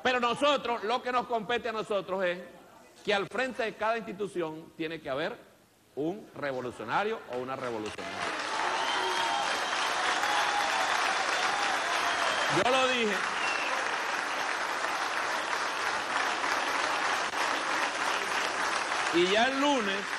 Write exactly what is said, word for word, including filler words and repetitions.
Pero nosotros, lo que nos compete a nosotros es que al frente de cada institución tiene que haber un revolucionario o una revolucionaria. Yo lo dije. Y ya el lunes